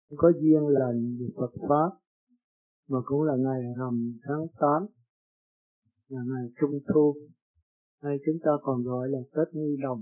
có duyên lành về Phật Pháp, mà cũng là ngày rằm tháng 8, là ngày Trung Thu, hay chúng ta còn gọi là Tết Nghi Đồng.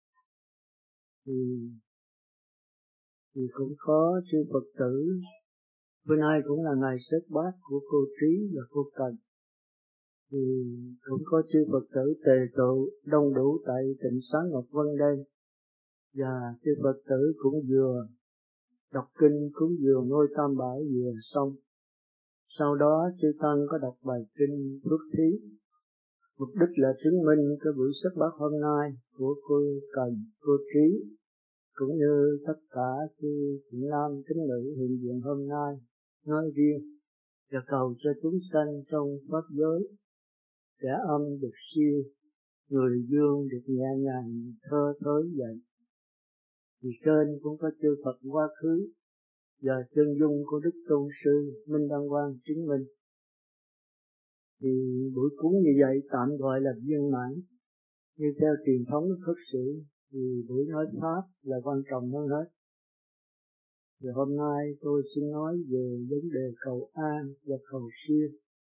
Thì cũng có chư Phật tử, bữa nay cũng là ngày xếp bát của cô Trí và cô Cần. Thì cũng có chư Phật tử tề tụ đông đủ tại tịnh xá Ngọc Vân đây, và chư Phật tử cũng vừa đọc kinh, cũng vừa ngôi tam bảo vừa xong. Sau đó chư Tăng có đọc bài kinh Phước Thí, mục đích là chứng minh cái buổi xếp bát hôm nay của cô Cần, cô Trí, cũng như tất cả chư thiện nam tín nữ hiện diện hôm nay nói riêng, và cầu cho chúng sanh trong pháp giới, kẻ âm được siêu, người dương được nhẹ nhàng thơ thới dậy. Thì trên cũng có chư Phật quá khứ và chân dung của Đức Tôn Sư Minh Đăng Quang chứng minh. Thì buổi cúng như vậy tạm gọi là viên mãn. Như theo truyền thống Phật sự thì buổi nói Pháp là quan trọng hơn hết. Và hôm nay tôi xin nói về vấn đề cầu an và cầu siêu.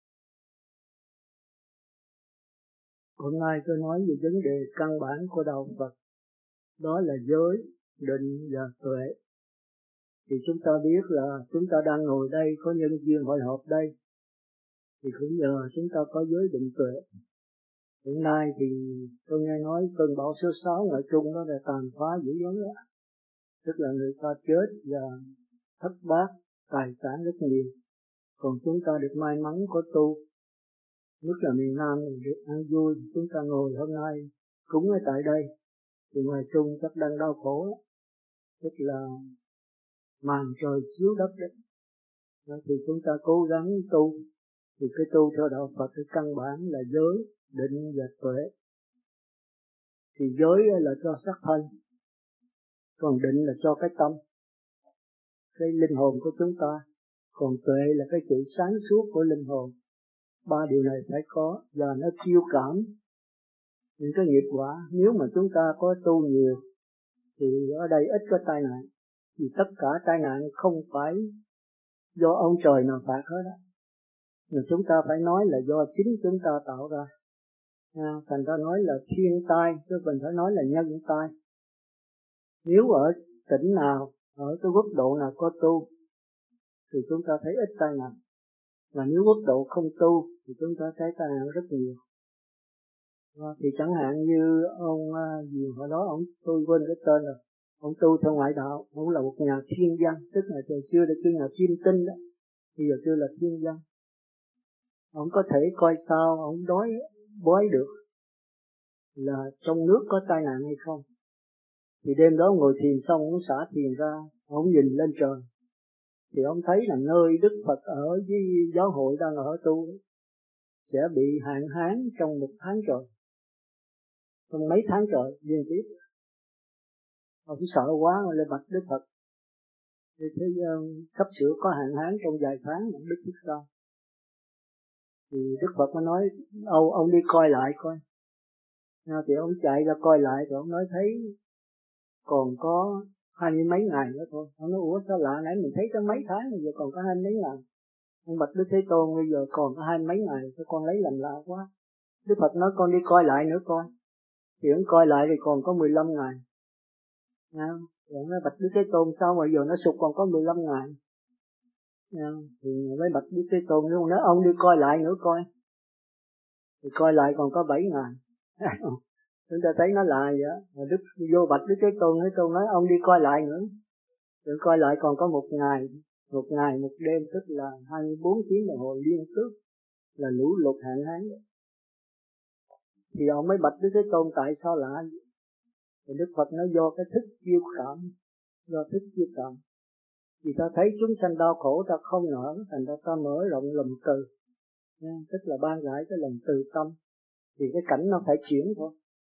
Hôm nay tôi nói về vấn đề căn bản của đạo Phật, đó là giới, định và tuệ. Thì chúng ta biết là chúng ta đang ngồi đây, có nhân duyên hội họp đây, thì cũng nhờ chúng ta có giới định tuệ. Hiện nay thì tôi nghe nói cơn bão số 6 ngoài Trung đó là tàn phá dữ lắm đó. Tức là người ta chết và thất bát, tài sản rất nhiều. Còn chúng ta được may mắn có tu, nhất là miền Nam mình được ăn vui. Chúng ta ngồi hôm nay cúng ở tại đây, thì ngoài Trung chắc đang đau khổ, tức là màn trời chiếu đất đấy. Đó, thì chúng ta cố gắng tu. Thì cái tu theo đạo Phật cái căn bản là giới, định và tuệ. Thì giới là cho sắc thân, còn định là cho cái tâm, cái linh hồn của chúng ta. Còn tuệ là cái sự sáng suốt của linh hồn. Ba điều này phải có, và nó chiêu cảm những cái nghiệp quả. Nếu mà chúng ta có tu nhiều thì ở đây ít có tai nạn, thì tất cả tai nạn không phải do ông trời nào phạt hết á, mà chúng ta phải nói là do chính chúng ta tạo ra. Thành ra nói là thiên tai, chứ mình phải nói là nhân tai. Nếu ở tỉnh nào, ở cái quốc độ nào có tu thì chúng ta thấy ít tai nạn, mà nếu quốc độ không tu thì chúng ta thấy tai nạn rất nhiều. Thì chẳng hạn như ông gì hồi đó, tôi quên cái tên rồi, ông tu theo ngoại đạo, ông là một nhà thiên văn, tức là thời xưa là kêu nhà thiên tinh đó, bây giờ kêu là thiên văn. Ông có thể coi sao, ông đói bói được là trong nước có tai nạn hay không. Thì đêm đó ông ngồi thiền xong, ông xả thiền ra, ông nhìn lên trời, thì ông thấy là nơi Đức Phật ở với giáo hội đang ở tu sẽ bị hạn hán trong một tháng trời, trong mấy tháng trời liên tiếp. Ông sợ quá, ông lên bạch Đức Phật, thì thế sắp sửa có hạn hán trong vài tháng. Đức biết sao? Thì Đức Phật mới nói ông đi coi lại coi. Thì ông chạy ra coi lại, rồi ông nói thấy còn có 20 mấy ngày nữa thôi. Ông nói ủa sao lạ, nãy mình thấy có mấy tháng rồi, giờ còn có 20 mấy ngày. Ông bạch Đức Thế Tôn, bây giờ còn có 20 mấy ngày, sao con lấy làm lạ quá. Đức Phật nói con đi coi lại nữa coi. Thì ông coi lại thì còn có 15 ngày. Rồi ông nói bạch Đức Thế Tôn sao mà giờ nó sụt còn có 15 ngày. Thì mới bạch Đức Thế Tôn luôn nói ông đi coi lại nữa coi. Thì coi lại còn có 7 ngày. Chúng ta thấy nó lạ vậy. Rồi Đức vô bạch Đức Thế Tôn nói ông đi coi lại nữa. Rồi coi lại còn có một ngày một đêm, tức là 24 tiếng đồng hồ liên tiếp là lũ lụt hạn hán. Thì ông mới bạch Đức Thế Tôn tại sao lạ vậy? Thì Đức Phật nói do cái thức chiêu cảm. Thì ta thấy chúng sanh đau khổ, ta không nở, thành ra ta mở rộng lòng từ, tức là ban rải cái lòng từ tâm. Thì cái cảnh nó phải chuyển thôi.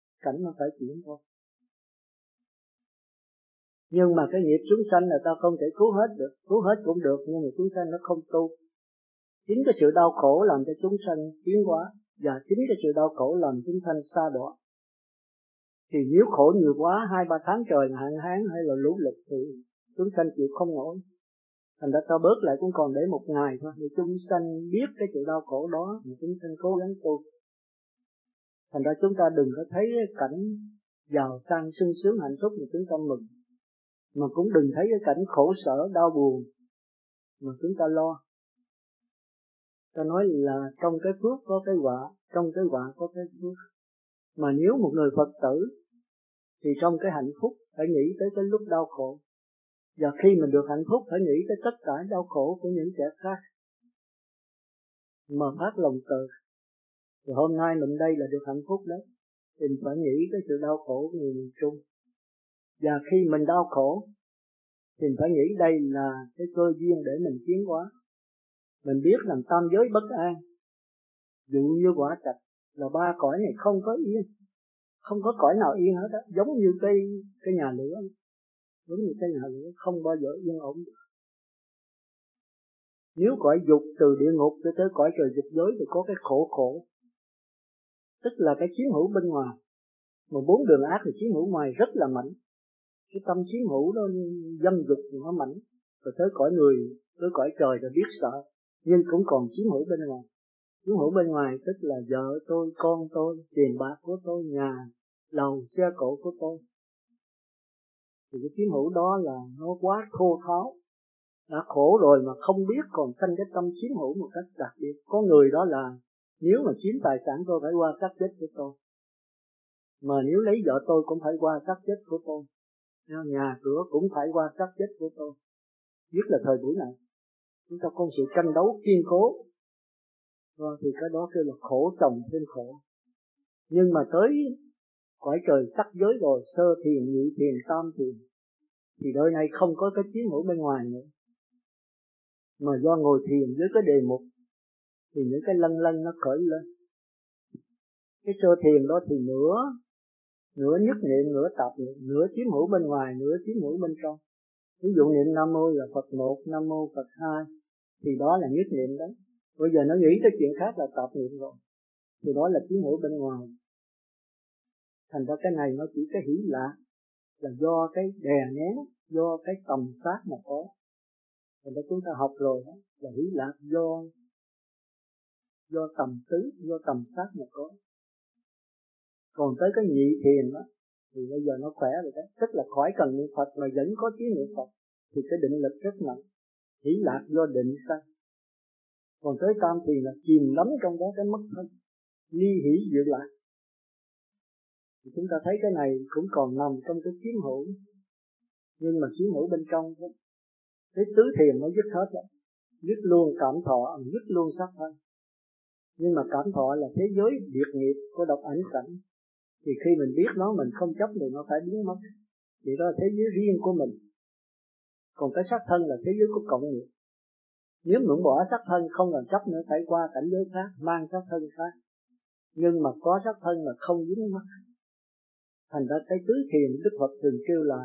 Nhưng mà cái nghiệp chúng sanh là ta không thể cứu hết được. Cứu hết cũng được, nhưng mà chúng sanh nó không tu. Chính cái sự đau khổ làm cho chúng sanh tiến hóa, và chính cái sự đau khổ làm chúng sanh sa đọa. Thì nếu khổ nhiều quá, 2-3 tháng trời hạn hán hay là lũ lụt thì chúng sanh chịu không nổi. Thành ra ta bớt lại cũng còn để một ngày thôi, để chúng sanh biết cái sự đau khổ đó, mà chúng sanh cố gắng tu. Thành ra chúng ta đừng có thấy cảnh giàu sang sung sướng hạnh phúc mà chúng ta mừng, mà cũng đừng thấy cái cảnh khổ sở đau buồn mà chúng ta lo. Ta nói là trong cái phước có cái họa, trong cái họa có cái phước. Mà nếu một người Phật tử thì trong cái hạnh phúc phải nghĩ tới cái lúc đau khổ, và khi mình được hạnh phúc phải nghĩ tới tất cả đau khổ của những kẻ khác, mà phát lòng từ. Thì hôm nay mình đây là được hạnh phúc đấy, thì mình phải nghĩ tới sự đau khổ của người miền Trung. Và khi mình đau khổ thì mình phải nghĩ đây là cái cơ duyên để mình tiến hóa. Mình biết rằng tam giới bất an, dụ như quả trạch, là ba cõi này không có yên, không có cõi nào yên hết á, giống như cái nhà lửa, giống như cái nhà lửa không bao giờ yên ổn được. Nếu cõi dục từ địa ngục cho tới cõi trời dục giới thì có cái khổ, tức là cái chiếm hữu bên ngoài. Mà bốn đường ác thì chiếm hữu ngoài rất là mạnh, cái tâm chiếm hữu đó dâm dục thì nó mạnh. Rồi tới cõi người, tới cõi trời rồi biết sợ, nhưng cũng còn chiếm hữu bên ngoài. Chiếm hữu bên ngoài tức là vợ tôi, con tôi, tiền bạc của tôi, nhà, lầu, xe cộ của tôi. Thì cái chiếm hữu đó là nó quá thô tháo, đã khổ rồi mà không biết còn sanh cái tâm chiếm hữu một cách đặc biệt. Có người đó là nếu mà chiếm tài sản tôi phải qua xác chết của tôi, mà nếu lấy vợ tôi cũng phải qua xác chết của tôi, nhà cửa cũng phải qua xác chết của tôi. Nhất là thời buổi này chúng ta có sự tranh đấu kiên cố, thì cái đó kêu là khổ chồng thêm khổ. Nhưng mà tới cõi trời sắc giới rồi, sơ thiền, nhị thiền, tam thiền, thì đời này không có cái chiếm hữu bên ngoài nữa, mà do ngồi thiền với cái đề mục thì những cái lân lân nó khởi lên. Cái sơ thiền đó thì nửa nhất niệm, nửa tập niệm, nửa chiếm hữu bên ngoài, nửa chiếm hữu bên trong. Ví dụ niệm Nam Mô là Phật 1, Nam Mô Phật 2 thì đó là nhất niệm đấy. Bây giờ nó nghĩ tới chuyện khác là tập niệm rồi, thì đó là chiếm hữu bên ngoài. Thành ra cái này nó chỉ cái hỷ lạc là do cái đè nén, do cái tầm sát mà có. Thành ra chúng ta học rồi đó, là hỷ lạc do tầm tứ, do tầm sát mà có. Còn tới cái nhị thiền đó thì bây giờ nó khỏe rồi đấy, tức là khỏi cần niệm Phật mà vẫn có trí niệm Phật, thì cái định lực rất mạnh. Hỷ lạc do định sanh. Còn tới tam thiền là chìm lắm trong đó, cái mất thân, ly hỷ diệu lạc. Thì chúng ta thấy cái này cũng còn nằm trong cái chiếm hữu, nhưng mà chiếm hữu bên trong đó. Cái tứ thiền nó dứt hết rồi, dứt luôn cảm thọ, dứt luôn sắc thân. Nhưng mà cảm thọ là thế giới biệt nghiệp của độc ảnh cảnh, thì khi mình biết nó, mình không chấp thì nó phải biến mất. Thì đó là thế giới riêng của mình. Còn cái sắc thân là thế giới của cộng nghiệp. Nếu mình bỏ sắc thân không còn chấp nữa, phải qua cảnh giới khác, mang sắc thân khác. Nhưng mà có sắc thân là không dính mắc. Thành ra cái tứ thiền Đức Phật thường kêu là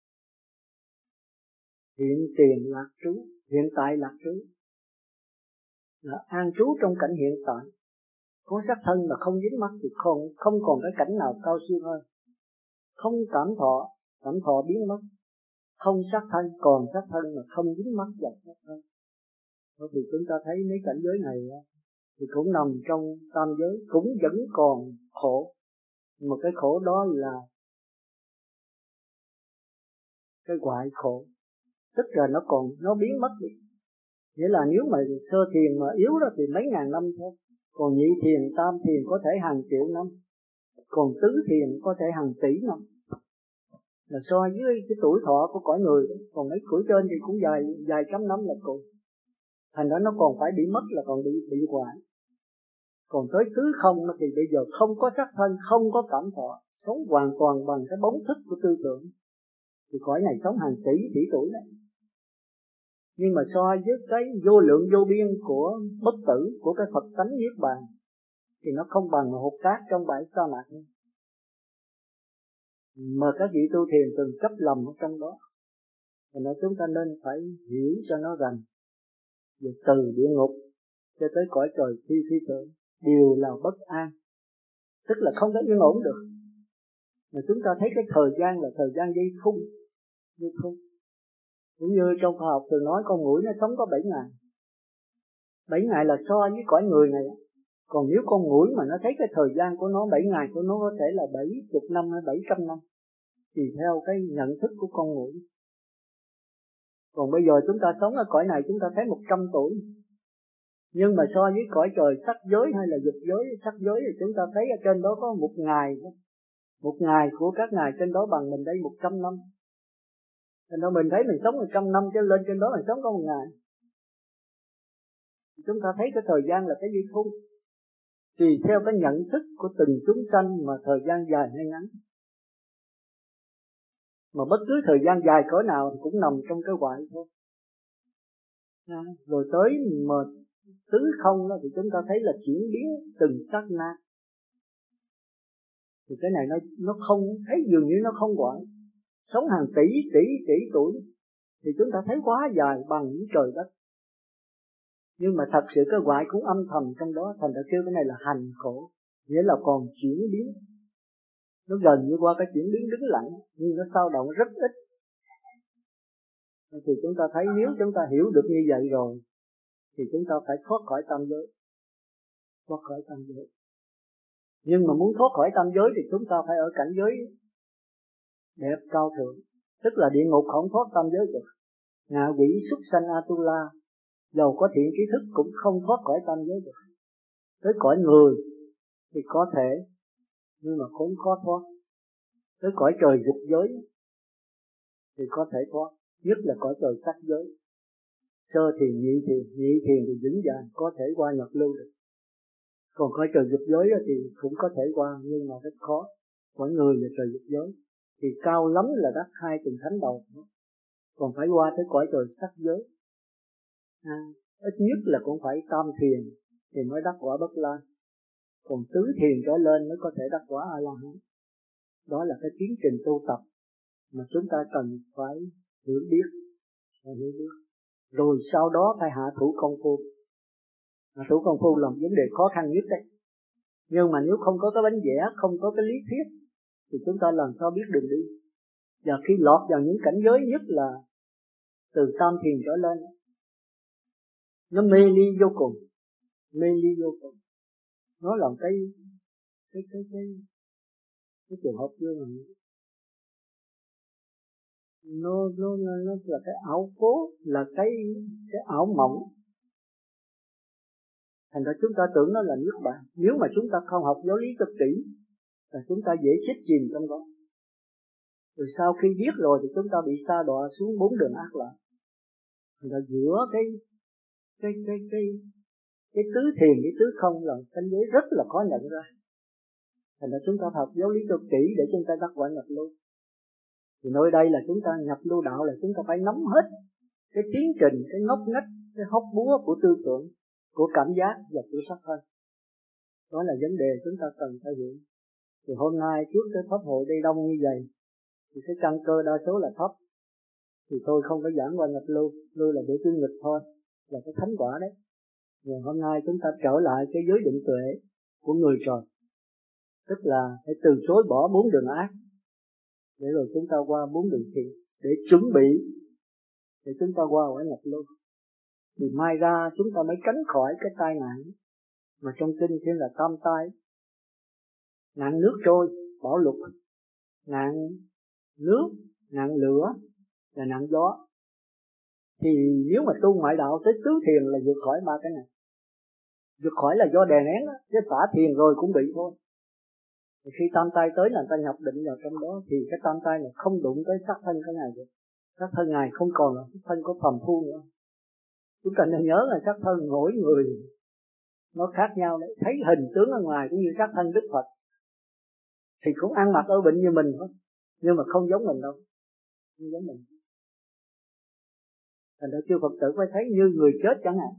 hiện tiền lạc trú, hiện tại lạc trú, là an trú trong cảnh hiện tại. Có sắc thân mà không dính mắc thì không còn cái cảnh nào cao siêu hơn. Không cảm thọ biến mất. Không sắc thân, còn sắc thân mà không dính mắc vào sắc thân. Thì chúng ta thấy mấy cảnh giới này thì cũng nằm trong tam giới, cũng vẫn còn khổ. Mà cái khổ đó là cái hoại khổ, tức là nó biến mất đi. Nghĩa là nếu mà sơ thiền mà yếu đó thì mấy ngàn năm thôi, còn nhị thiền, tam thiền có thể hàng triệu năm, còn tứ thiền có thể hàng tỷ năm. Là so với cái tuổi thọ của cõi người, còn mấy tuổi trên thì cũng vài trăm năm là cùng. Thành ra nó còn phải bị mất, là còn bị hoại. Còn tới tứ không thì bây giờ không có sắc thân, không có cảm thọ, sống hoàn toàn bằng cái bóng thức của tư tưởng, thì cõi này sống hàng tỷ tuổi đấy. Nhưng mà so với cái vô lượng vô biên của bất tử, của cái Phật tánh niết bàn, thì nó không bằng hột cát trong bãi sa mạc. Mà các vị tu thiền từng chấp lầm ở trong đó. Và nói chúng ta nên phải hiểu cho nó rằng, từ địa ngục cho tới cõi trời phi tưởng đều là bất an, tức là không có yên ổn được. Mà chúng ta thấy cái thời gian là thời gian giây phút, Cũng như trong khoa học thường nói con muỗi nó sống có 7 ngày. 7 ngày là so với cõi người này. Còn nếu con muỗi mà nó thấy cái thời gian của nó 7 ngày của nó có thể là 70 năm hay 700 năm, tùy theo cái nhận thức của con muỗi. Còn bây giờ chúng ta sống ở cõi này chúng ta thấy 100 tuổi. Nhưng mà so với cõi trời sắc giới hay là dục giới, sắc giới thì chúng ta thấy ở trên đó có một ngày. Một ngày của các ngài trên đó bằng mình đây 100 năm. Cho nên mình thấy mình sống 100 năm cho lên trên đó mình sống có một ngày. Chúng ta thấy cái thời gian là cái gì không? Tùy theo cái nhận thức của từng chúng sanh mà thời gian dài hay ngắn. Mà bất cứ thời gian dài cỡ nào thì cũng nằm trong cái hoại thôi. Rồi tới mà tứ không đó thì chúng ta thấy là chuyển biến từng sát na. Thì cái này nó không, thấy dường như nó không hoại. Sống hàng tỷ tuổi thì chúng ta thấy quá dài bằng những trời đất. Nhưng mà thật sự cái hoại cũng âm thầm trong đó, thành ra kêu cái này là hành khổ, nghĩa là còn chuyển biến. Nó gần như qua cái chuyển biến đứng lặng, nhưng nó dao động rất ít. Thì chúng ta thấy nếu chúng ta hiểu được như vậy rồi, thì chúng ta phải thoát khỏi tam giới. Thoát khỏi tam giới. Nhưng mà muốn thoát khỏi tam giới thì chúng ta phải ở cảnh giới đẹp cao thượng. Tức là địa ngục không thoát tam giới được. Ngạ quỷ súc sanh Atula, dầu có thiện trí thức cũng không thoát khỏi tam giới được. Tới cõi người thì có thể, nhưng mà cũng khó thoát. Tới cõi trời dục giới thì có thể thoát, nhất là cõi trời sắc giới. Sơ thiền, nhị thiền thì vững vàng có thể qua nhập lưu được. Còn cõi trời dục giới thì cũng có thể qua, nhưng mà rất khó. Cõi người là trời dục giới thì cao lắm là đắc 2 tầng thánh đầu, còn phải qua tới cõi trời sắc giới. Ít nhất là cũng phải tam thiền thì mới đắc quả Bất Lai. Còn tứ thiền trở lên mới có thể đắc quả A La Hán. Đó là cái tiến trình tu tập mà chúng ta cần phải hiểu biết. Rồi sau đó phải hạ thủ công phu. Hạ thủ công phu là vấn đề khó khăn nhất đấy. Nhưng mà nếu không có cái bánh vẽ, không có cái lý thuyết thì chúng ta làm sao biết đường đi. Và khi lọt vào những cảnh giới, nhất là từ tam thiền trở lên, nó mê ly vô cùng. Mê ly vô cùng. Nó là cái trường hợp dương này. Nó là cái ảo cố, là cái ảo mộng. Thành ra chúng ta tưởng nó là niết bàn. Nếu mà chúng ta không học giáo lý cho kỹ là chúng ta dễ chết chìm trong đó. Rồi sau khi biết rồi thì chúng ta bị sa đọa xuống 4 đường ác lạc. Thành ra giữa cái tứ thiền, cái tứ không là cảnh giới rất là khó nhận ra. Thành ra chúng ta học giáo lý cho kỹ để chúng ta đắc quả nhập lưu. Thì nơi đây là chúng ta nhập lưu đạo là chúng ta phải nắm hết cái tiến trình, cái ngóc ngách, cái hốc búa của tư tưởng, của cảm giác và của sắc thân. Đó là vấn đề chúng ta cần phải hiểu. Thì hôm nay trước cái pháp hội đây đông như vậy thì cái căn cơ đa số là thấp. Thì tôi không có giảng qua nhập lưu, lưu là để tiêu nghịch thôi, là cái thánh quả đấy. Rồi hôm nay chúng ta trở lại cái giới định tuệ của người trời. Tức là phải từ chối bỏ 4 đường ác, để rồi chúng ta qua 4 đường thiện, để chuẩn bị để chúng ta qua quả nhập lưu. Thì mai ra chúng ta mới tránh khỏi cái tai nạn mà trong kinh kêu là tam tai. Nạn nước trôi, bão lụt, nạn nước, nạn lửa và nạn gió. Thì nếu mà tu ngoại đạo tới tứ thiền là vượt khỏi 3 cái này. Vượt khỏi là do đè nén đó, chứ xả thiền rồi cũng bị thôi. Thì khi tam tai tới là người ta nhập định vào trong đó, thì cái tam tai này không đụng tới sắc thân cái này được. Sắc thân ngài không còn là sắc thân của phàm phu nữa. Chúng ta nên nhớ là sắc thân mỗi người nó khác nhau đấy. Thấy hình tướng ở ngoài cũng như sắc thân Đức Phật thì cũng ăn mặc ở bệnh như mình thôi, nhưng mà không giống mình đâu. Không giống mình. Thành ra chư Phật tử phải thấy như người chết chẳng hạn.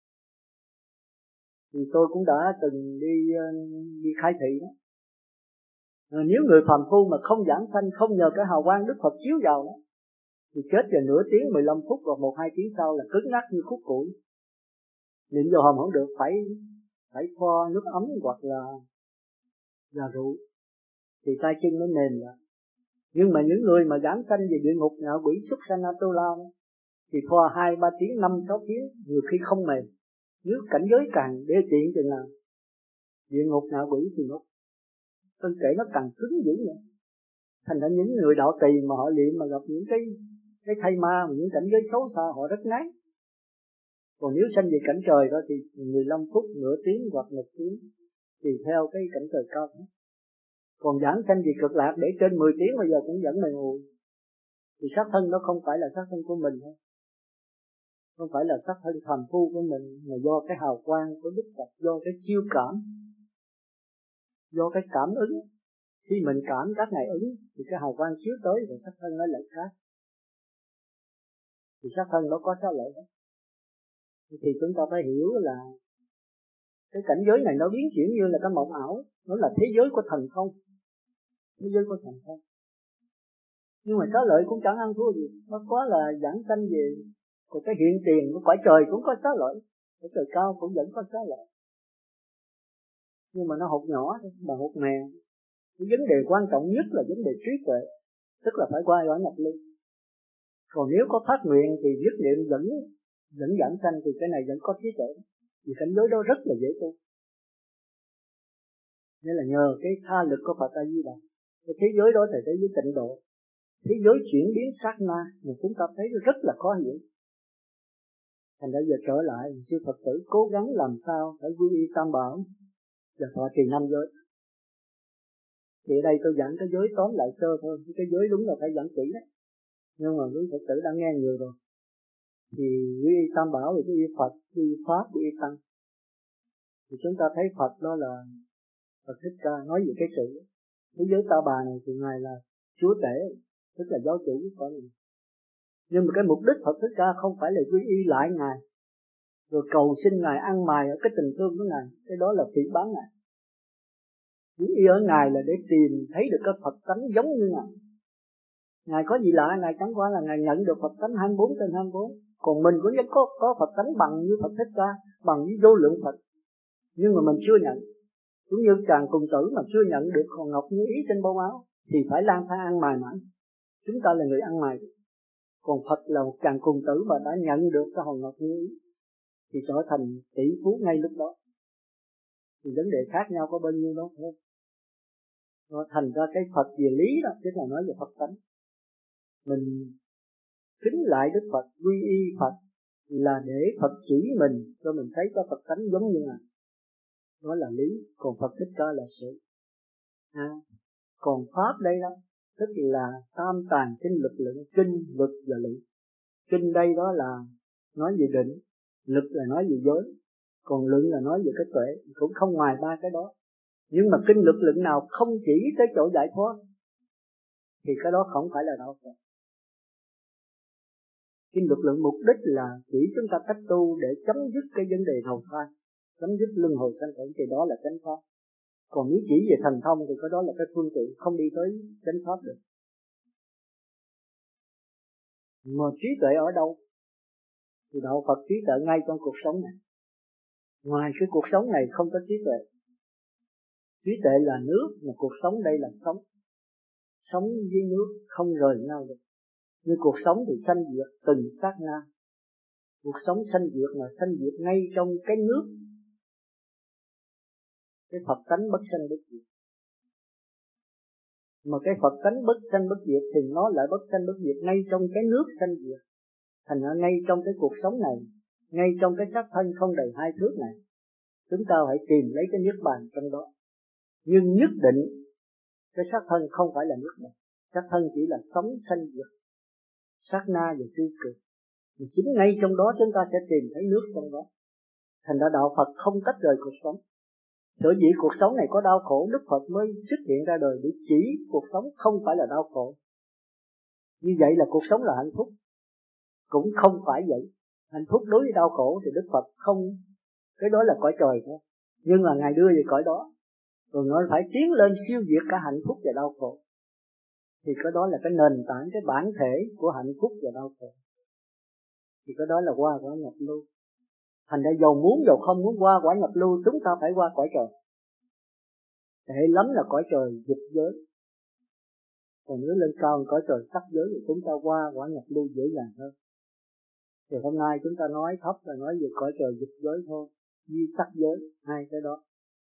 Thì tôi cũng đã từng đi khai thị đó. Nếu người phàm phu mà không giảng sanh, không nhờ cái hào quang Đức Phật chiếu vào đó, thì chết vào nửa tiếng, 15 phút hoặc 1-2 tiếng sau là cứng ngắc như khúc củi. Niệm vô hồn không được, phải pho nước ấm hoặc là rượu thì tay chân nó mềm lại. Nhưng mà những người mà giảng sanh về địa ngục, ngạ quỷ, súc sanh Atula thì thoa 2-3 tiếng, 5-6 tiếng, nhiều khi không mềm. Nếu cảnh giới càng đê tiện chừng nào, địa ngục ngạ quỷ thì nó thân thể nó càng cứng dữ nữa. Thành ra những người đạo trì mà họ luyện mà gặp những cái thây ma, những cảnh giới xấu xa, họ rất ngán. Còn nếu sanh về cảnh trời đó thì 15 phút, nửa tiếng hoặc 1 tiếng, tùy theo cái cảnh trời cao. Còn giảng sanh về cực lạc để trên 10 tiếng bây giờ cũng vẫn mày mù. Thì xác thân nó không phải là xác thân của mình thôi, không phải là xác thân phàm phu của mình, mà do cái hào quang của Đức Phật, do cái chiêu cảm, do cái cảm ứng. Khi mình cảm các ngày ứng thì cái hào quang chiếu tới và xác thân nó lại khác. Thì xác thân nó có xá lợi đó. Thì chúng ta phải hiểu là cái cảnh giới này nó biến chuyển như là cái mộng ảo, nó là thế giới của thần thông, thế giới của thần thông. Nhưng mà xá lợi cũng chẳng ăn thua gì, nó có là giảng sanh về, còn cái hiện tiền của cõi trời cũng có xá lợi, cõi trời cao cũng vẫn có xá lợi, nhưng mà nó hột nhỏ thôi, mà hột mè. Cái vấn đề quan trọng nhất là vấn đề trí tuệ, tức là phải qua cõi nhập lưu. Còn nếu có phát nguyện thì dứt niệm dẫn giảng sanh thì cái này vẫn có trí tuệ, vì cảnh giới đó rất là dễ tu. Nên là nhờ cái tha lực của Phật A Di Đà, cái thế giới đó thì thế giới tịnh độ, thế giới chuyển biến sát na mà chúng ta thấy rất là khó hiểu. Thành ra giờ trở lại, sư Phật tử cố gắng làm sao phải quy y tam bảo và thọ trì 5 giới. Thì ở đây tôi giảng cái giới tóm lại sơ thôi, cái giới đúng là phải giảng kỹ đấy. Nhưng mà quý Phật tử đã nghe nhiều rồi. Thì quy y tam bảo thì quy y Phật, quy y Pháp, quy y Tăng. Thì chúng ta thấy Phật đó là Phật Thích Ca nói về cái sự. Cái giới Ta Bà này thì Ngài là Chúa Tể, tức là giáo chủ của mình. Nhưng mà cái mục đích Phật Thích Ca không phải là quy y lại Ngài, rồi cầu xin Ngài ăn mài ở cái tình thương của Ngài. Cái đó là phỉ báng Ngài. Quy y ở Ngài là để tìm thấy được cái Phật tánh giống như Ngài. Ngài có gì lạ, Ngài chẳng qua là Ngài nhận được Phật tánh 24/24. Còn mình cũng vẫn có Phật tánh bằng như Phật Thích Ca, bằng với vô lượng Phật. Nhưng mà mình chưa nhận. Cũng như chàng cùng tử mà chưa nhận được hòn ngọc như ý trên bông áo thì phải lang thang ăn mài mãi. Chúng ta là người ăn mài. Còn Phật là một chàng cùng tử mà đã nhận được cái hòn ngọc như ý thì trở thành tỷ phú ngay lúc đó. Thì vấn đề khác nhau có bao nhiêu đó thôi. Nó thành ra cái Phật về lý đó, tức là nói về Phật tánh. Mình kính lại Đức Phật, quy y Phật là để Phật chỉ mình cho mình thấy có Phật tánh giống như Ngài. Đó là lý, còn Phật Thích Ca là sự. Còn Pháp đây đó, tức là tam tàng kinh lực lượng, kinh, lực và lượng. Kinh đây đó là nói về định, lực là nói về giới, còn lượng là nói về cái tuệ, cũng không ngoài ba cái đó. Nhưng mà kinh lực lượng nào không chỉ tới chỗ giải thoát thì cái đó không phải là đạo Phật. Kinh lực lượng mục đích là chỉ chúng ta cách tu để chấm dứt cái vấn đề đầu thai, chấm dứt luân hồi sanh tử, thì đó là chánh pháp. Còn nếu chỉ về thành thông thì cái đó là cái phương tiện không đi tới chánh pháp được. Mà trí tuệ ở đâu? Thì đạo Phật trí tuệ ngay trong cuộc sống này. Ngoài cái cuộc sống này không có trí tuệ. Trí tuệ là nước, mà cuộc sống đây là sống. Sống với nước không rời nhau được. Như cuộc sống thì sanh diệt từng sát na. Cuộc sống sanh diệt mà sanh diệt ngay trong cái nước. Cái Phật tánh bất sanh bất diệt. Mà cái Phật tánh bất sanh bất diệt thì nó lại bất sanh bất diệt ngay trong cái nước sanh diệt. Thành ra ngay trong cái cuộc sống này, ngay trong cái xác thân không đầy 2 thước này, chúng ta hãy tìm lấy cái niết bàn trong đó. Nhưng nhất định cái xác thân không phải là niết bàn. Xác thân chỉ là sống sanh diệt, sát na và tiêu cực. Thì chính ngay trong đó chúng ta sẽ tìm thấy nước trong đó. Thành ra đạo Phật không tách rời cuộc sống. Sở dĩ cuộc sống này có đau khổ, Đức Phật mới xuất hiện ra đời để chỉ cuộc sống không phải là đau khổ. Như vậy là cuộc sống là hạnh phúc. Cũng không phải vậy. Hạnh phúc đối với đau khổ thì Đức Phật không, cái đó là cõi trời thôi. Nhưng mà Ngài đưa về cõi đó, rồi nó phải tiến lên siêu diệt cả hạnh phúc và đau khổ. Thì cái đó là cái nền tảng, cái bản thể của hạnh phúc và đau khổ. Thì cái đó là qua quả nhập lưu. Thành ra dầu muốn dầu không muốn qua quả nhập lưu, chúng ta phải qua cõi trời. Tệ lắm là cõi trời dục giới. Còn nếu lên cao cõi trời sắc giới thì chúng ta qua quả nhập lưu dễ dàng hơn. Thì hôm nay chúng ta nói thấp là nói về cõi trời dục giới thôi, di sắc giới, hai cái đó.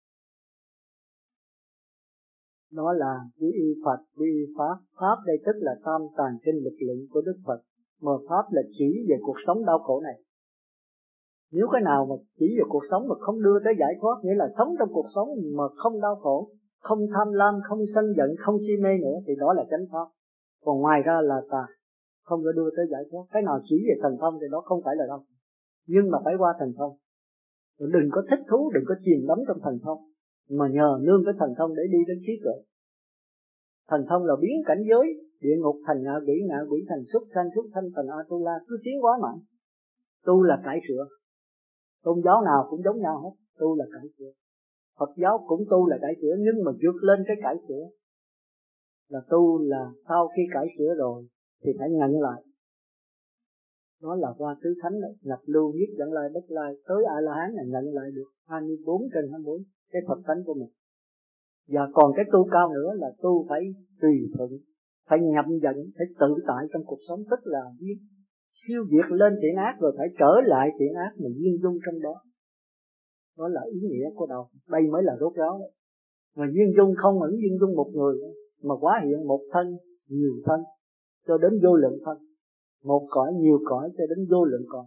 Đó là quy y Phật, quy y Pháp. Pháp đây tức là tam tàng kinh lực lượng của Đức Phật. Mà Pháp là chỉ về cuộc sống đau khổ này. Nếu cái nào mà chỉ về cuộc sống mà không đưa tới giải thoát, nghĩa là sống trong cuộc sống mà không đau khổ, không tham lam, không sân giận, không si mê nữa, thì đó là chánh pháp. Còn ngoài ra là tà, không có đưa tới giải thoát. Cái nào chỉ về thành thông thì đó không phải là đâu, nhưng mà phải qua thành thông. Đừng có thích thú, đừng có chìm đắm trong thành thông, mà nhờ nương cái thành thông để đi đến trí tuệ. Thành thông là biến cảnh giới địa ngục thành ngạ quỷ thành súc sanh thành Atula, cứ tiến hóa mạnh. Tu là cải sửa, tôn giáo nào cũng giống nhau hết, tu là cải sửa. Phật giáo cũng tu là cải sửa, nhưng mà vượt lên cái cải sửa là tu là sau khi cải sửa rồi thì phải nhận lại. Đó là qua tứ thánh đấy, nhập lưu nhất dẫn lai bất lai tới A La Hán là nhận lại được 24/24 cái Phật tánh của mình. Và còn cái tu cao nữa là tu phải tùy thuận, phải nhậm dẫn, phải tự tại trong cuộc sống, tức là siêu diệt lên thiện ác rồi phải trở lại thiện ác mà viên dung trong đó. Đó là ý nghĩa của đạo. Đây mới là rốt ráo đấy. Mà viên dung không hẳn viên dung một người, mà hóa hiện một thân, nhiều thân, cho đến vô lượng thân. Một cõi, nhiều cõi, cho đến vô lượng cõi.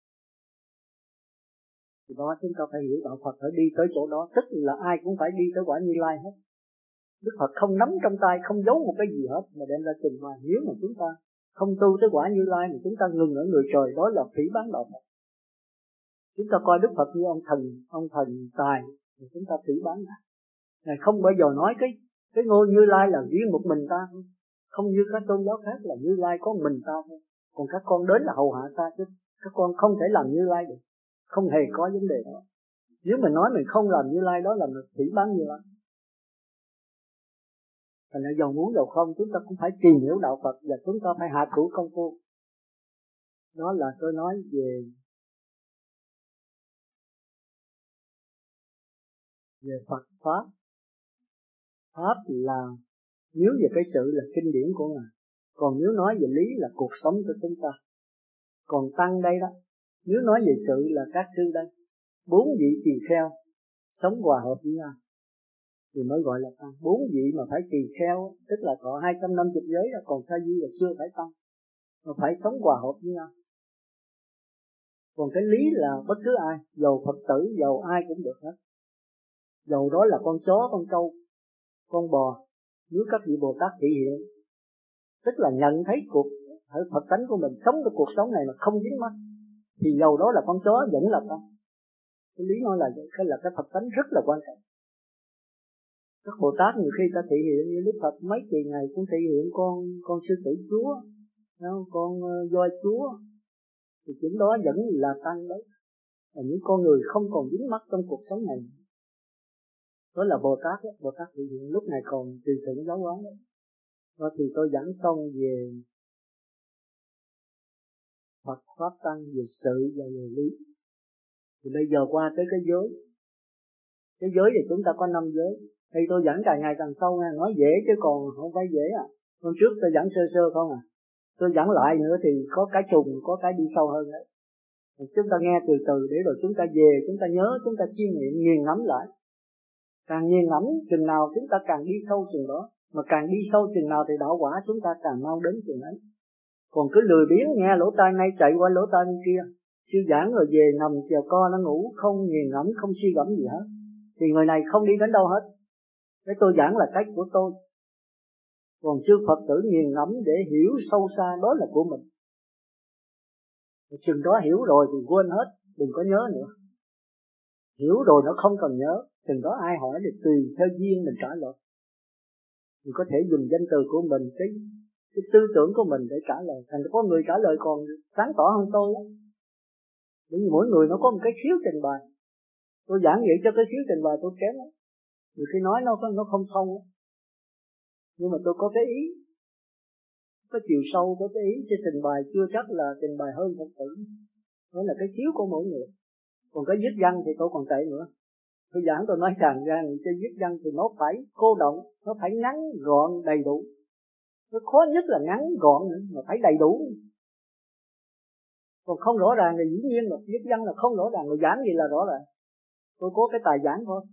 Thì đó chúng ta phải hiểu đạo Phật phải đi tới chỗ đó, tức là ai cũng phải đi tới quả Như Lai hết. Đức Phật không nắm trong tay, không giấu một cái gì hết mà đem ra trình bày. Nếu mà chúng ta không tu tới quả Như Lai mà chúng ta ngừng ở người trời, đó là phỉ báng đạo Phật. Chúng ta coi Đức Phật như ông thần tài, thì chúng ta phỉ báng Ngài. Ngài không bao giờ nói cái ngôi Như Lai là riêng một mình ta thôi. Không như các tôn giáo khác là Như Lai có mình ta thôi. Còn các con đến là hầu hạ ta chứ. Các con không thể làm Như Lai được. Không hề có vấn đề đó. Nếu mình nói mình không làm Như Lai, đó là mình phỉ báng Như Lai. Thành ra dầu muốn dầu không, chúng ta cũng phải tìm hiểu đạo Phật và chúng ta phải hạ thủ công phu. Đó là tôi nói về Phật Pháp. Pháp là nếu về cái sự là kinh điển của Ngài. Còn nếu nói về lý là cuộc sống của chúng ta. Còn tăng đây đó, nếu nói về sự là các sư đây, 4 vị tỳ kheo sống hòa hợp với nhau thì mới gọi là tăng. 4 vị mà phải tỳ kheo, tức là có 250 giới, còn sa di là chưa phải tăng, mà phải sống hòa hợp với nhau. Còn cái lý là bất cứ ai, dầu Phật tử, dầu ai cũng được hết. Dầu đó là con chó, con trâu, con bò, nếu các vị Bồ Tát thị hiện, tức là nhận thấy Phật tánh của mình sống cái cuộc sống này mà không dính mắc, thì dầu đó là con chó vẫn là tăng. Cái lý nói là cái Phật tánh rất là quan trọng. Các Bồ Tát nhiều khi ta thị hiện như Đức Phật mấy kỳ ngày cũng thị hiện con sư tử Chúa, con voi Chúa, thì chúng đó vẫn là tăng đấy. Là những con người không còn dính mắc trong cuộc sống này. Đó là Bồ Tát ấy. Bồ Tát thị hiện lúc này còn tùy thuận giáo hóa đấy. Đó thì tôi giảng xong về Phật Pháp Tăng, về sự và về lý. Thì bây giờ qua tới cái giới. Cái giới thì chúng ta có 5 giới. Thì tôi giảng càng ngày càng sâu nha, nói dễ chứ còn không phải dễ à. Hôm trước tôi giảng sơ sơ không à. Tôi giảng lại nữa thì có cái trùng, có cái đi sâu hơn đấy. Thì chúng ta nghe từ từ để rồi chúng ta về, chúng ta nhớ, chúng ta chiêm nghiệm, nghiền ngẫm lại. Càng nghiền ngẫm chừng nào chúng ta càng đi sâu chừng đó. Mà càng đi sâu chừng nào thì đạo quả chúng ta càng mau đến chừng ấy. Còn cứ lười biếng nghe lỗ tai này chạy qua lỗ tai kia, sư giảng rồi về nằm chờ co nó ngủ, không nghiền ngẫm, không suy gẫm gì hết, thì người này không đi đến đâu hết. Cái tôi giảng là cách của tôi. Còn sư Phật tử nghiền ngẫm để hiểu sâu xa, đó là của mình. Chừng đó hiểu rồi thì quên hết, đừng có nhớ nữa. Hiểu rồi nó không cần nhớ, chừng đó ai hỏi thì tùy theo duyên mình trả lời. Mình có thể dùng danh từ của mình, cái tư tưởng của mình để trả lời. Thành có người trả lời còn sáng tỏ hơn tôi. Bởi vì mỗi người nó có một cái khiếu trình bày. Tôi giảng vậy cho cái khiếu trình bày tôi kém lắm. Nhiều khi nói nó không thông. Nhưng mà tôi có cái ý, có chiều sâu, có cái ý cho trình bày chưa chắc là trình bày hơn Phật tử. Đó là cái khiếu của mỗi người. Còn cái viết văn thì tôi còn tệ nữa. Tôi giảng tôi nói tràn ra cho viết văn thì nó phải cô động, nó phải ngắn gọn đầy đủ. Nó khó nhất là ngắn gọn nữa, mà phải đầy đủ. Còn không rõ ràng thì dĩ nhiên là viết văn là không rõ ràng, rồi giảng gì là rõ ràng. Tôi có cái tài giảng thôi.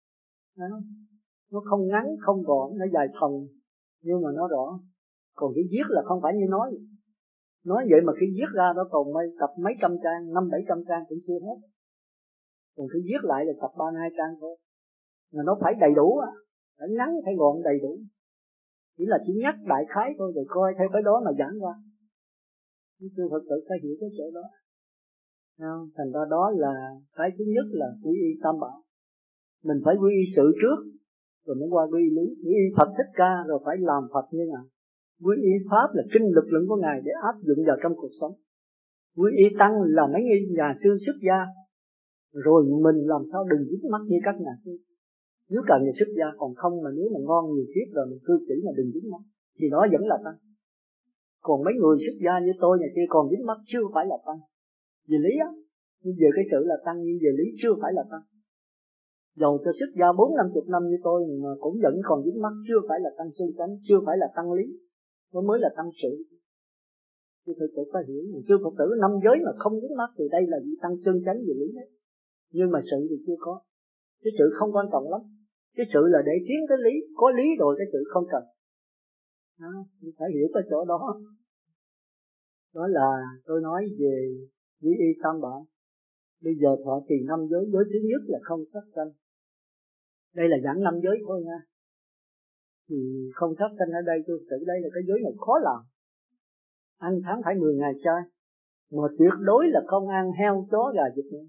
Nó không ngắn, không gọn, nó dài phần, nhưng mà nó rõ. Còn cái viết là không phải như nói vậy mà khi viết ra nó còn tập mấy trăm trang, 500-700 trang cũng chưa hết. Còn khi viết lại là tập 32 trang thôi. Mà nó phải đầy đủ á, phải ngắn, phải gọn, đầy đủ. Chỉ là chỉ nhắc đại khái thôi, rồi coi theo cái đó mà giảng ra. Chúng Phật tử phải hiểu cái chỗ đó. Thành ra đó là cái thứ nhất là quy y tam bảo. Mình phải quy y sự trước, rồi mới qua quy y lý. Quy y Phật Thích Ca rồi phải làm Phật như Ngài. Quy y Pháp là kinh lực lượng của Ngài để áp dụng vào trong cuộc sống. Quy y Tăng là mấy nhà sư xuất gia. Rồi mình làm sao đừng dính mắc như các nhà sư. Nếu cần thì xuất gia, còn không mà nếu mà ngon nhiều kiếp rồi mình cư sĩ mà đừng dính mắc, thì đó vẫn là Tăng. Còn mấy người xuất gia như tôi nhà kia còn dính mắc chưa phải là Tăng. Về lý á, nhưng về cái sự là Tăng, nhưng về lý chưa phải là Tăng. Dầu cho xuất gia 40-50 năm như tôi mà cũng vẫn còn dính mắc, chưa phải là Tăng chân chánh, chưa phải là Tăng lý, nó mới là Tăng sự. Chứ Phật tử phải hiểu, sư Phật tử năm giới mà không dính mắc thì đây là vị Tăng chân chánh về lý đấy. Nhưng mà sự thì chưa có. Cái sự không quan trọng lắm. Cái sự là để tiến tới lý, có lý rồi cái sự không cần. Phải hiểu cái chỗ đó. Đó là tôi nói về quy y tam bảo. Bây giờ thọ trì 5 giới, giới thứ nhất là không sát sanh. Đây là giảng 5 giới thôi nha. Thì không sát sanh ở đây tôi tự đây là cái giới này khó làm. Ăn tháng phải 10 ngày chay, mà tuyệt đối là không ăn heo, chó, gà, vịt nữa.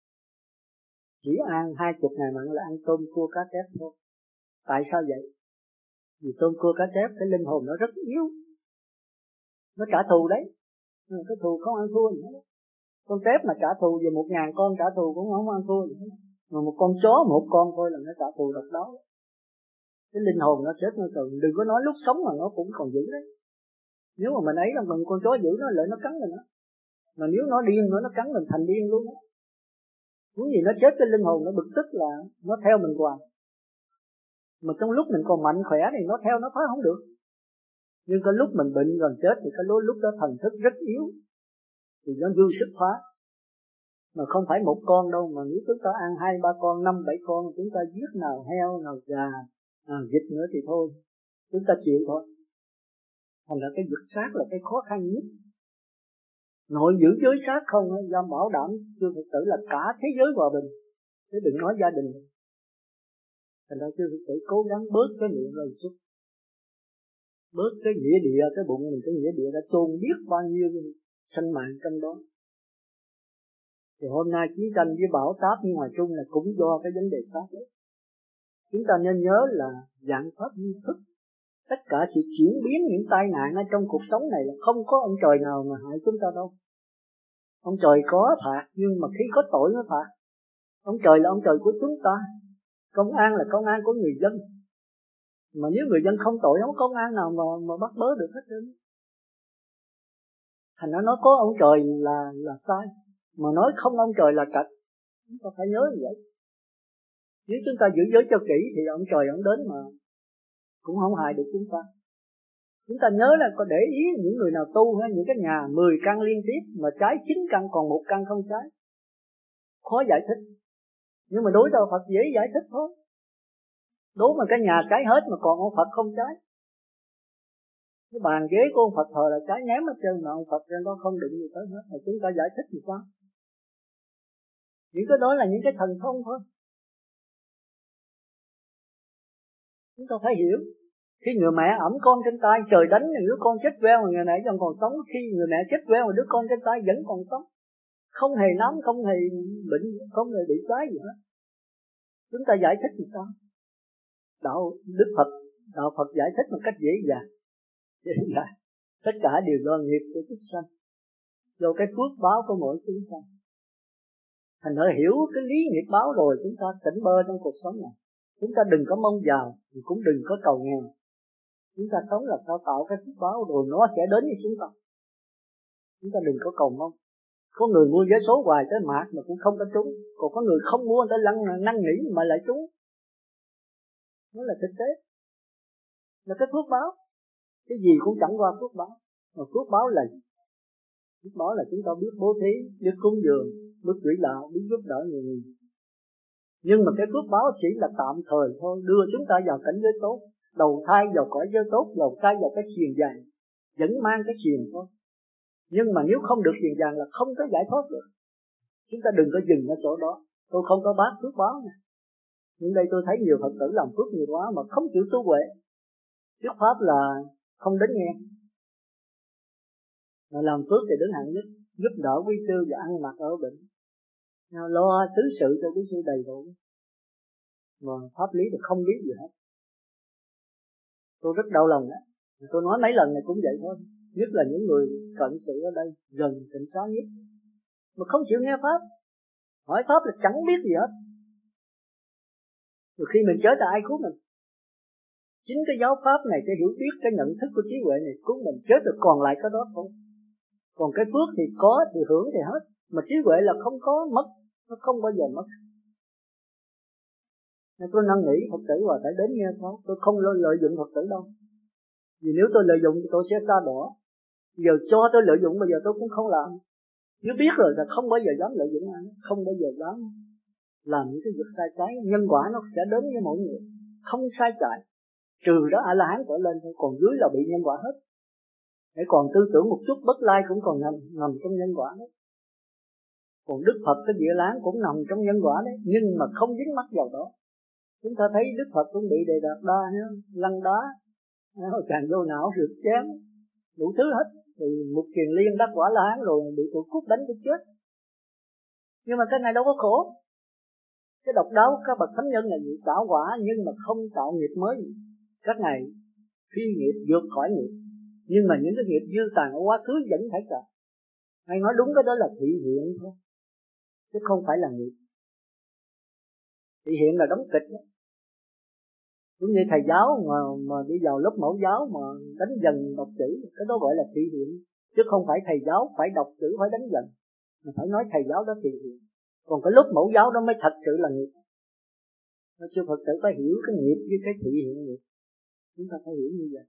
Chỉ ăn 20 ngày mặn là ăn tôm, cua, cá, tép thôi. Tại sao vậy? Vì tôm, cua, cá, tép cái linh hồn nó rất yếu, nó trả thù đấy. Cái thù không ăn thua gì hết. Con tép mà trả thù về 1.000 con trả thù cũng không ăn thua gì hết. Mà một con chó một con thôi là nó trả thù độc đó. Cái linh hồn nó chết nó cần. Đừng có nói lúc sống mà nó cũng còn dữ đấy. Nếu mà mình ấy là mình con chó dữ nó lại nó cắn mình đó. Mà nếu nó điên nó cắn mình thành điên luôn đó. Muốn gì nó chết cái linh hồn nó bực tức là nó theo mình hoài. Mà trong lúc mình còn mạnh khỏe thì nó theo nó phá không được. Nhưng cái lúc mình bệnh gần chết thì cái lúc đó thần thức rất yếu, thì nó dư sức phá. Mà không phải một con đâu, mà nếu chúng ta ăn 2-3 con, 5-7 con, chúng ta giết nào heo, nào gà, vịt nữa thì thôi, chúng ta chịu thôi. Thành ra cái giật sát là cái khó khăn nhất. Nội giữ giới sát không, do bảo đảm chư Phật tử là cả thế giới hòa bình, chứ đừng nói gia đình. Thành ra chư Phật tử cố gắng bớt cái miệng rồi chút, bớt cái nghĩa địa, cái bụng mình cái nghĩa địa đã chôn biết bao nhiêu sanh mạng trong đó. Thì hôm nay chiến tranh với bão táp như ngoài Trung là cũng do cái vấn đề sát đấy. Chúng ta nên nhớ là dạng pháp duy thức. Tất cả sự chuyển biến những tai nạn ở trong cuộc sống này là không có ông trời nào mà hại chúng ta đâu. Ông trời có phạt, nhưng mà khi có tội mới phạt. Ông trời là ông trời của chúng ta. Công an là công an của người dân. Mà nếu người dân không tội, không có công an nào mà bắt bớ được hết trơn. Thành ra nó có ông trời là sai, mà nói không ông trời là trật. Chúng ta phải nhớ như vậy. Nếu chúng ta giữ giới cho kỹ thì ông trời ông đến mà cũng không hại được chúng ta. Chúng ta nhớ là có để ý những người nào tu hay những cái nhà 10 căn liên tiếp mà trái 9 căn còn 1 căn không trái. Khó giải thích. Nhưng mà đối với Phật dễ giải thích thôi. Đố mà cái nhà trái hết mà còn ông Phật không trái. Cái bàn ghế của ông Phật thờ là trái nhém hết trơn, mà ông Phật trên đó không đựng gì tới hết. Mà chúng ta giải thích thì sao? Những cái đó là những cái thần thông thôi. Chúng ta phải hiểu. Khi người mẹ ẵm con trên tay, trời đánh đứa con chết queo mà người mẹ vẫn còn sống. Khi người mẹ chết queo mà đứa con trên tay vẫn còn sống, không hề nóng, không hề bệnh, không hề bị trái gì hết. Chúng ta giải thích thì sao? Đạo Phật giải thích một cách dễ dàng. Tất cả đều do nghiệp của chúng sanh, do cái phước báo của mỗi chúng sanh. Thành ra hiểu cái lý nghiệp báo rồi chúng ta tỉnh bơ trong cuộc sống này. Chúng ta đừng có mong giàu, cũng đừng có cầu nghèo. Chúng ta sống làm sao tạo cái phước báo rồi nó sẽ đến với chúng ta. Chúng ta đừng có cầu mong. Có người mua vé số hoài tới mạt mà cũng không có trúng, còn có người không mua tới năn nỉ mà lại trúng. Đó là thực tế, là cái phước báo. Cái gì cũng chẳng qua phước báo. Mà phước báo là Phước báo là chúng ta biết bố thí, biết cúng dường, biết quỷ đạo, biết giúp đỡ người nghèo. Nhưng mà cái phước báo chỉ là tạm thời thôi, đưa chúng ta vào cảnh giới tốt, đầu thai vào cõi giới tốt, đầu thai vào cái xiềng vàng, vẫn mang cái xiềng thôi. Nhưng mà nếu không được xiềng vàng là không có giải thoát được. Chúng ta đừng có dừng ở chỗ đó. Tôi không có bác phước báo nè. Nhưng đây tôi thấy nhiều Phật tử làm phước nhiều quá mà không chịu tu huệ. Thuyết pháp là không đến nghe. Mà làm phước thì đứng hạng nhất, giúp đỡ quý sư và ăn mặc ở bệnh, lo tứ sự cho quý sư đầy đủ. Mà pháp lý thì không biết gì hết. Tôi rất đau lòng đó. Tôi nói mấy lần này cũng vậy thôi. Nhất là những người cận sự ở đây, gần tịnh xá nhất, mà không chịu nghe pháp. Hỏi pháp là chẳng biết gì hết. Rồi khi mình chết là ai cứu mình? Chính cái giáo pháp này, cái hiểu biết, cái nhận thức của trí huệ này cứu mình. Chết rồi còn lại cái đó thôi. Còn cái phước thì có thì hưởng thì hết. Mà trí huệ là không có mất, nó không bao giờ mất. Nên tôi năn nỉ Phật tử và phải đến nghe pháp. Tôi không lợi dụng Phật tử đâu. Vì nếu tôi lợi dụng thì tôi sẽ xa đỏ. Giờ cho tôi lợi dụng bây giờ tôi cũng không làm. Nếu biết rồi là không bao giờ dám lợi dụng ai, không bao giờ dám làm những cái việc sai trái. Nhân quả nó sẽ đến với mọi người, không sai chạy. Trừ đó A-la-hán trở lên thôi, còn dưới là bị nhân quả hết. Để còn tư tưởng một chút bất lai cũng còn nằm trong nhân quả đấy. Còn Đức Phật cái địa láng cũng nằm trong nhân quả đấy, nhưng mà không dính mắc vào đó. Chúng ta thấy Đức Phật cũng bị đề đạt đa, lăn đá, càng vô não, rượt chém, đủ thứ hết. Thì một kiền liên đắc quả La Hán rồi bị tụi cút đánh tới chết. Nhưng mà cái này đâu có khổ. Cái độc đáo các bậc thánh nhân là gì? Tạo quả nhưng mà không tạo nghiệp mới. Các ngài phi nghiệp vượt khỏi nghiệp. Nhưng mà những cái nghiệp dư tàn ở quá khứ vẫn phải trả. Hay nói đúng cái đó là thị hiện thôi, chứ không phải là nghiệp. Thị hiện là đóng kịch đó. Cũng như thầy giáo mà đi vào lớp mẫu giáo mà đánh dần đọc chữ, cái đó gọi là thị hiện. Chứ không phải thầy giáo phải đọc chữ phải đánh dần, mà phải nói thầy giáo đó thị hiện. Còn cái lớp mẫu giáo đó mới thật sự là nghiệp. Sư Phật tử phải hiểu cái nghiệp với cái thị hiện nghiệp. Chúng ta phải hiểu như vậy.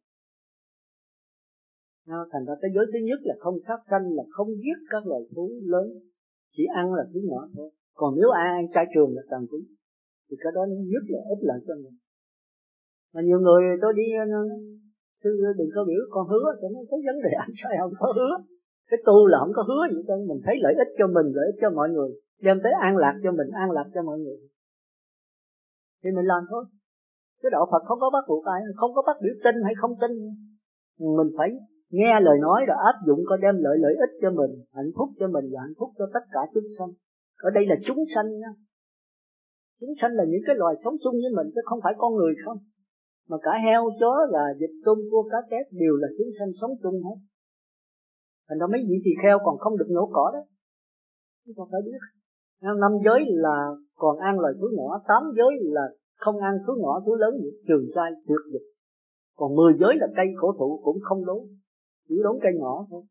Thành ra cái giới thứ nhất là không sát sanh, là không giết các loài thú lớn, chỉ ăn là thứ nhỏ thôi. Còn nếu ai ăn chay trường là tàn quý, thì cái đó nhất là ít lợi cho mình. Mà nhiều người tôi đi sư đừng có biểu con hứa, cho nó có vấn đề ăn chay không có hứa. Cái tu là không có hứa gì cho mình thấy lợi ích cho mình, lợi ích cho mọi người, đem tới an lạc cho mình, an lạc cho mọi người, thì mình làm thôi. Cái đạo Phật không có bắt buộc ai, không có bắt biểu tin hay không tin. Mình phải nghe lời nói rồi áp dụng có đem lợi ích cho mình, hạnh phúc cho mình và hạnh phúc cho tất cả chúng sanh. Ở đây là chúng sanh nha. Chúng sanh là những cái loài sống chung với mình chứ không phải con người không. Mà cả heo, chó, gà, vịt, tôm, cua, cá, tép đều là chúng sanh sống chung hết. Thành ra mấy vị tỳ kheo còn không được nhổ cỏ đó. Chúng ta phải biết. 5 giới là còn ăn loài thú nhỏ, 8 giới là không ăn thú nhỏ, thú lớn, trường trai, tuyệt dục. Còn 10 giới là cây cổ thụ cũng không đốn, chỉ đốn cây nhỏ thôi.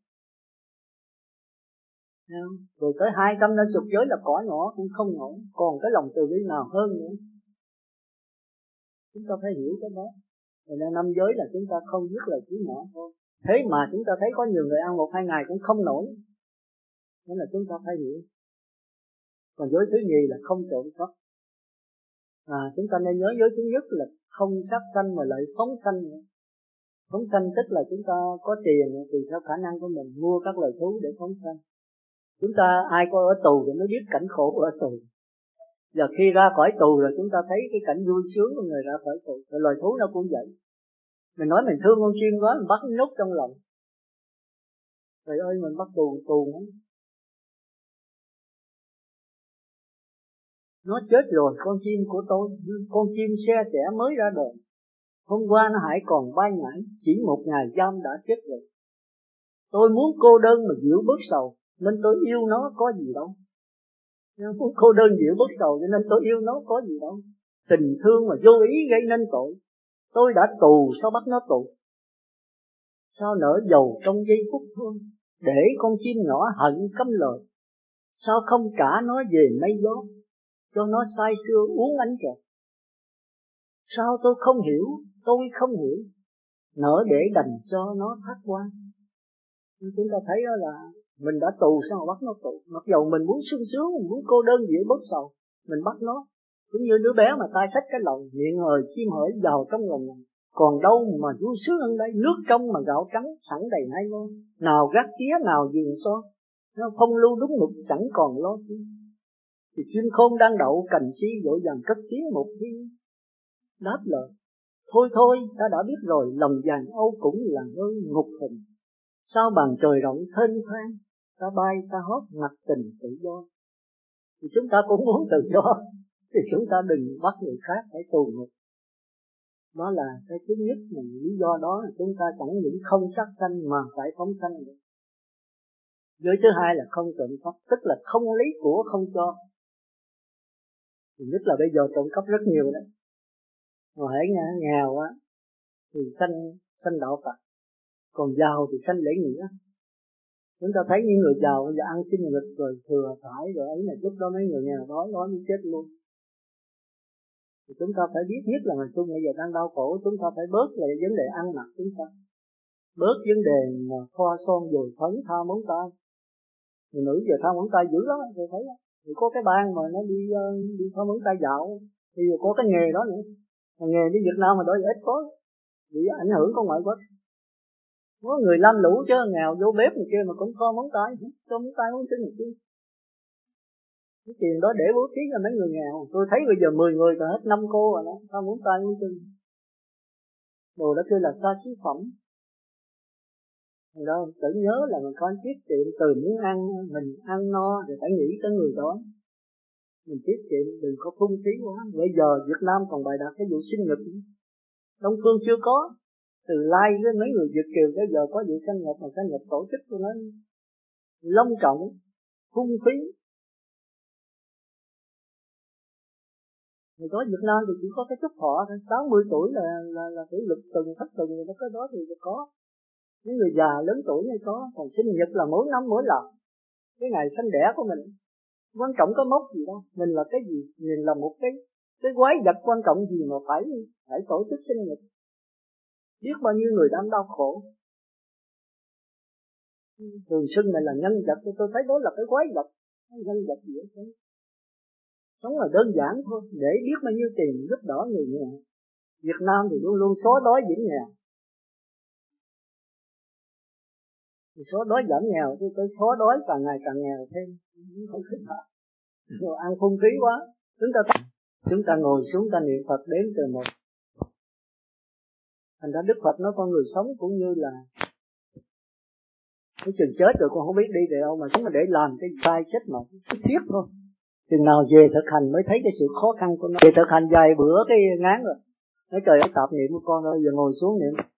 Rồi tới 250 giới là cỏ nhỏ cũng không nổi, còn cái lòng từ bi nào hơn nữa. Chúng ta phải hiểu cái đó. Rồi nên 5 giới là chúng ta không giết là chỉ nhỏ thôi. Thế mà chúng ta thấy có nhiều người ăn 1-2 ngày cũng không nổi. Nên là chúng ta phải hiểu. Còn giới thứ nhì là không trộm cắp. Chúng ta nên nhớ giới thứ nhất là không sát sanh mà lại phóng sanh. Phóng sanh tức là chúng ta có tiền tùy theo khả năng của mình mua các loài thú để phóng sanh. Chúng ta ai có ở tù thì mới biết cảnh khổ của ở tù. Giờ khi ra khỏi tù rồi chúng ta thấy cái cảnh vui sướng của người ra khỏi tù. Rồi loài thú nó cũng vậy. Mình nói mình thương con chim quá, mình bắt nó nhốt trong lòng. Trời ơi mình bắt tù nữa. Nó chết rồi con chim của tôi, con chim xe sẻ mới ra đời. Hôm qua nó hãy còn bay nhảy, chỉ 1 ngày giam đã chết rồi. Tôi muốn cô đơn mà dịu bớt sầu, nên tôi yêu nó có gì đâu. Muốn cô đơn dịu bớt sầu cho nên tôi yêu nó có gì đâu. Tình thương mà vô ý gây nên tội. Tôi đã tù sao bắt nó tù. Sao nở dầu trong giây phút thôi, để con chim nhỏ hận căm lời. Sao không trả nó về mây gió, cho nó say sưa uống ánh trời. Sao tôi không hiểu, nỡ để đành cho nó thác quan. Chúng ta thấy đó là Mình đã tù sao mà bắt nó tù? Mặc dầu mình muốn sung sướng, mình muốn cô đơn vậy bớt sầu, mình bắt nó. Cũng như đứa bé mà tay xách cái lồng, miệng hời chim hởi vào trong lòng mình. Còn đâu mà vui sướng hơn đây, nước trong mà gạo trắng sẵn đầy hai ngon. Nào gác tía, nào giường son, nó phong lưu đúng mực chẳng còn lo chi. Thì chim khôn đang đậu cành si vội vàng cất tiếng một tiếng đáp lời: thôi thôi, ta đã biết rồi, lòng vàng âu cũng là nơi ngục hình. Sao bàn trời rộng thênh thang, ta bay ta hót mặc tình tự do. Thì chúng ta cũng muốn tự do, thì chúng ta đừng bắt người khác phải tù ngục. Đó là cái thứ nhất, mà lý do đó là chúng ta chẳng những không sát sanh mà phải phóng sanh được. Giới thứ hai là không trộm cắp, tức là không lấy của không cho. Thì nhất là bây giờ trộm cắp rất nhiều đấy. Mà hãy nghèo á thì sanh đạo Phật, còn giàu thì sanh lễ nghĩa. Chúng ta thấy những người giàu bây giờ ăn xin nghịch rồi thừa thải rồi ấy là lúc đó mấy người nghèo đói mới chết luôn. Thì chúng ta phải biết nhất là người chung bây giờ đang đau khổ, chúng ta phải bớt lại vấn đề ăn mặc chúng ta, bớt vấn đề mà thoa son dồi phấn tha móng tay. Người nữ giờ tha móng tay dữ lắm, tôi thấy đó. Thì có cái bang mà nó đi tha móng tay dạo, thì giờ có cái nghề đó nữa. Mà nghề đi Việt Nam mà đó ít có, vì ảnh hưởng của ngoại quốc. Có người lam lũ chứ nghèo vô bếp này kia mà cũng co móng tay, co móng tay móng chân này kia. Cái tiền đó để bố trí cho mấy người nghèo. Tôi thấy bây giờ 10 người còn hết 5 cô rồi đó, co móng tay móng chân. Đồ đó kêu là xa xí phẩm. Rồi đó, tự nhớ là mình có tiết kiệm từ miếng ăn, mình ăn no thì phải nghĩ tới người đó. Mình tiết kiệm đừng có phung phí quá. Bây giờ Việt Nam còn bày đặt cái vụ sinh nhật, Đông Phương chưa có. Từ Lai với mấy người Việt kiều tới giờ có vụ sinh nhật, mà sinh nhật tổ chức của nó long trọng, phung phí. Người có Việt Nam thì chỉ có cái chúc thọ, 60 tuổi là tuổi lực tuần, thất tuần, người ta cái đó thì có. Những người già lớn tuổi hay có, còn sinh nhật là mỗi năm mỗi lần. Cái ngày sinh đẻ của mình, quan trọng có mốc gì đâu, mình là cái gì, mình là một cái quái vật quan trọng gì mà phải tổ chức sinh nhật. Biết bao nhiêu người đang đau khổ. Thường xưng này là nhân vật, tôi thấy đó là cái quái vật, nhân vật gì đó. Sống là đơn giản thôi, để biết bao nhiêu tiền giúp đỡ người nghèo. Việt Nam thì luôn luôn xóa đói giảm nghèo. Thì xóa đói giảm nghèo, tôi xóa đói càng ngày càng nghèo thêm, không thích hợp. Rồi ăn phung phí quá. Chúng ta ngồi xuống ta niệm Phật đến từ một. Thành ra Đức Phật nói con người sống cũng như là cái chừng chết rồi con không biết đi về đâu, mà sống mà để làm cái sai chết mà tiếc thôi. Chừng nào về thực hành mới thấy cái sự khó khăn của nó. Về thực hành vài bữa cái ngán rồi. Nói trời ơi, tạp niệm của con rồi, giờ ngồi xuống niệm